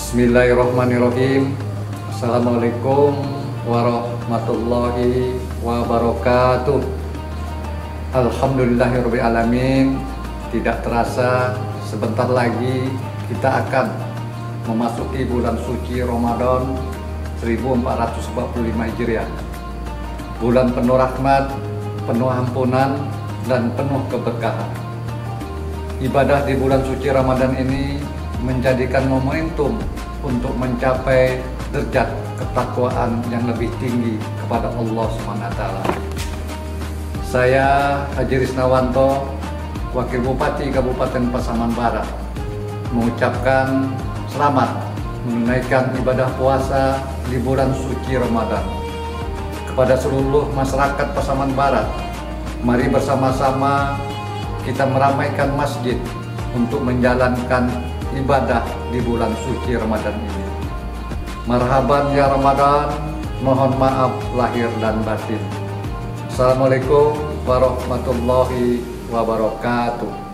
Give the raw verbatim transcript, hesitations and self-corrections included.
Bismillahirrahmanirrahim. Assalamualaikum warahmatullahi wabarakatuh. Alhamdulillahirabbil alamin. Tidak terasa sebentar lagi kita akan memasuki bulan suci Ramadan seribu empat ratus empat puluh lima Hijriah. Bulan penuh rahmat, penuh ampunan, dan penuh keberkahan. Ibadah di bulan suci Ramadan ini menjadikan momentum untuk mencapai derajat ketakwaan yang lebih tinggi kepada Allah subhanahu wa taala. Saya Haji Risnawanto, Wakil Bupati Kabupaten Pasaman Barat, mengucapkan selamat menunaikan ibadah puasa di bulan suci Ramadan. Kepada seluruh masyarakat Pasaman Barat, mari bersama-sama kita meramaikan masjid untuk menjalankan ibadah di bulan suci Ramadan ini. Marhaban ya Ramadan, mohon maaf lahir dan batin. Assalamualaikum warahmatullahi wabarakatuh.